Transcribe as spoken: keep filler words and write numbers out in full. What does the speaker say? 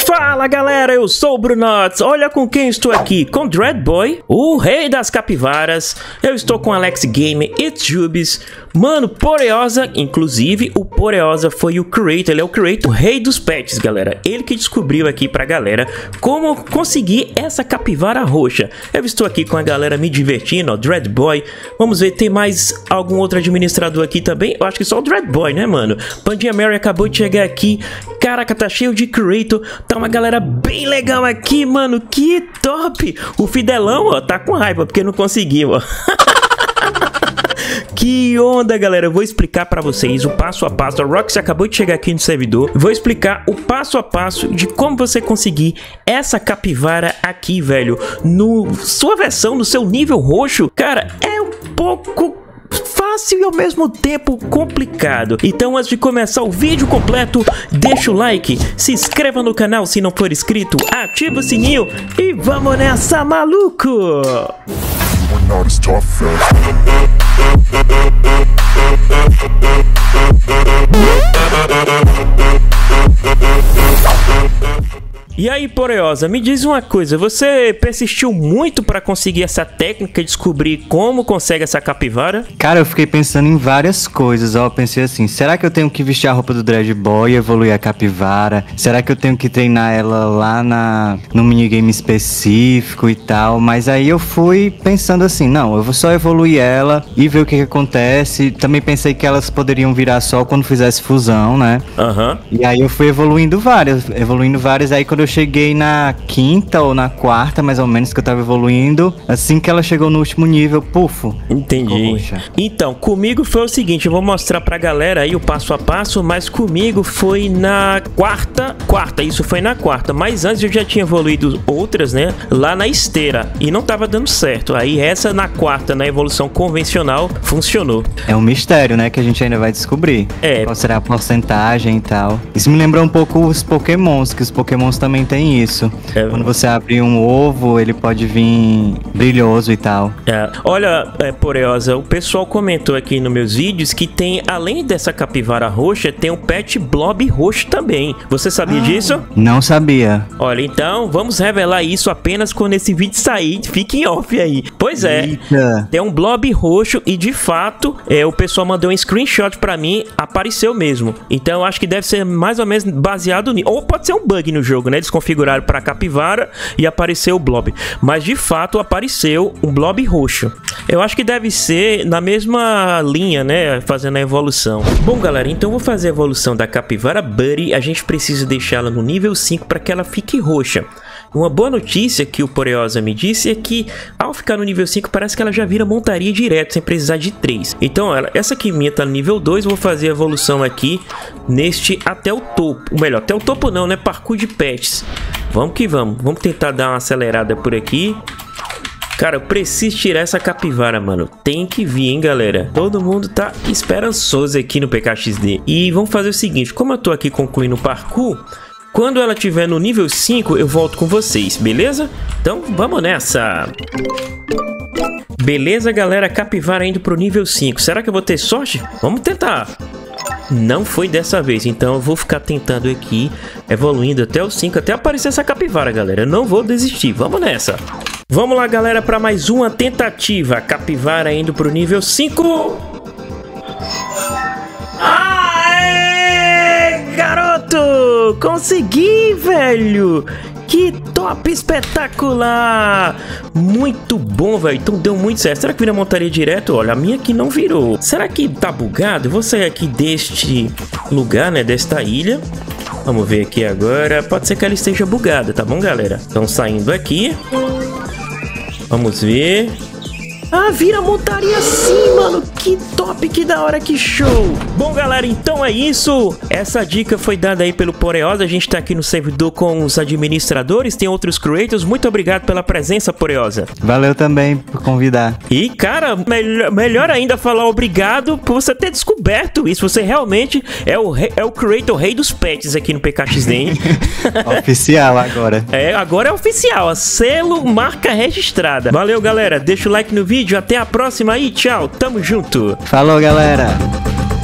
Fala galera, eu sou o Brunots. Olha com quem estou aqui, com Dreadboy, o rei das capivaras. Eu estou com Alex Gamer e Jubes. Mano, Poreosa, inclusive o Poreosa foi o creator, ele é o creator, o rei dos pets, galera. Ele que descobriu aqui pra galera como conseguir essa capivara roxa. Eu estou aqui com a galera me divertindo, ó, Dreadboy. Vamos ver, tem mais algum outro administrador aqui também? Eu acho que só o Dreadboy, né, mano? Pandinha Mary acabou de chegar aqui. Caraca, tá cheio de creator. Tá uma galera bem legal aqui, mano. Que top! O Fidelão, ó, tá com raiva porque não conseguiu, ó. Que onda, galera. Eu vou explicar pra vocês o passo a passo. A Roxy acabou de chegar aqui no servidor. Vou explicar o passo a passo de como você conseguir essa capivara aqui, velho. No sua versão, no seu nível roxo. Cara, é um pouco fácil e ao mesmo tempo complicado. Então, antes de começar o vídeo completo, deixa o like, se inscreva no canal se não for inscrito, ativa o sininho e vamos nessa, maluco! E aí, Poreosa, me diz uma coisa, você persistiu muito pra conseguir essa técnica e descobrir como consegue essa capivara? Cara, eu fiquei pensando em várias coisas, ó, eu pensei assim, será que eu tenho que vestir a roupa do Dreadboy e evoluir a capivara? Será que eu tenho que treinar ela lá na, no minigame específico e tal? Mas aí eu fui pensando assim, não, eu vou só evoluir ela e ver o que, que acontece. Também pensei que elas poderiam virar só quando fizesse fusão, né? Aham. Uhum. E aí eu fui evoluindo várias, evoluindo várias, aí quando eu cheguei na quinta ou na quarta, mais ou menos, que eu tava evoluindo, assim que ela chegou no último nível, pufo. Entendi. Então, comigo foi o seguinte, eu vou mostrar pra galera aí o passo a passo, mas comigo foi na quarta, quarta, isso foi na quarta, mas antes eu já tinha evoluído outras, né, lá na esteira, e não tava dando certo, aí essa na quarta, na evolução convencional, funcionou. É um mistério, né, que a gente ainda vai descobrir. É. Qual será a porcentagem e tal. Isso me lembrou um pouco os pokémons, que os pokémons também tem isso. É. Quando você abrir um ovo, ele pode vir brilhoso e tal. É. Olha, é, Poreosa, o pessoal comentou aqui nos meus vídeos que tem, além dessa capivara roxa, tem um pet blob roxo também. Você sabia ah, disso? Não sabia. Olha, então, vamos revelar isso apenas quando esse vídeo sair. Fique em off aí. Pois é, Eita. Tem um blob roxo e, de fato, é, o pessoal mandou um screenshot pra mim, apareceu mesmo. Então, eu acho que deve ser mais ou menos baseado nisso. Ou pode ser um bug no jogo, né? Eles configuraram para capivara e apareceu o blob, mas de fato apareceu um blob roxo. Eu acho que deve ser na mesma linha, né, fazendo a evolução. Bom, galera, então vou fazer a evolução da capivara Buddy. A gente precisa deixá-la no nível cinco para que ela fique roxa. Uma boa notícia que o Poreosa me disse é que ao ficar no nível cinco parece que ela já vira montaria direto, sem precisar de três. Então ela, essa aqui minha tá no nível dois, vou fazer a evolução aqui neste até o topo. Ou melhor, até o topo não, né? Parkour de pets. Vamos que vamos. Vamos tentar dar uma acelerada por aqui. Cara, eu preciso tirar essa capivara, mano. Tem que vir, hein, galera. Todo mundo tá esperançoso aqui no P K X D. E vamos fazer o seguinte, como eu tô aqui concluindo o parkour, quando ela estiver no nível cinco, eu volto com vocês, beleza? Então, vamos nessa! Beleza, galera? Capivara indo pro nível cinco. Será que eu vou ter sorte? Vamos tentar! Não foi dessa vez, então eu vou ficar tentando aqui, evoluindo até o cinco, até aparecer essa capivara, galera. Eu não vou desistir, vamos nessa! Vamos lá, galera, para mais uma tentativa. Capivara indo pro nível cinco. Aê, garoto! Consegui, velho! Que top, espetacular! Muito bom, velho. Então deu muito certo. Será que vira montaria direto? Olha, a minha aqui não virou. Será que tá bugado? Eu vou sair aqui deste lugar, né? Desta ilha. Vamos ver aqui agora. Pode ser que ela esteja bugada, tá bom, galera? Então saindo aqui. Vamos ver. Ah, vira montaria sim, mano. Que top, que da hora, que show. Bom, galera, então é isso. Essa dica foi dada aí pelo Poreosa. A gente tá aqui no servidor com os administradores, tem outros creators. Muito obrigado pela presença, Poreosa. Valeu também por convidar. E, cara, melhor, melhor ainda falar obrigado por você ter descoberto isso. Você realmente é o, rei, é o creator, o rei dos pets aqui no P K X D, hein? Oficial agora. É, agora é oficial. A selo, marca registrada. Valeu, galera. Deixa o like no vídeo. Até a próxima aí. Tchau. Tamo junto. Falou, galera.